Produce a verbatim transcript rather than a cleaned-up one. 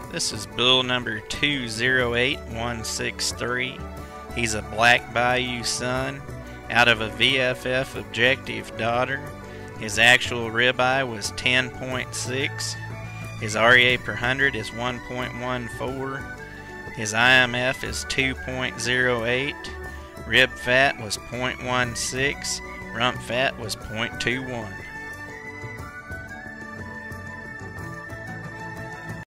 This is bull number two zero eight one six three. He's a Black Bayou son out of a V F F objective daughter. His actual ribeye was ten point six. His R E A per one hundred is one point one four. His I M F is two point zero eight. Rib fat was zero point one six. Rump fat was zero point two one.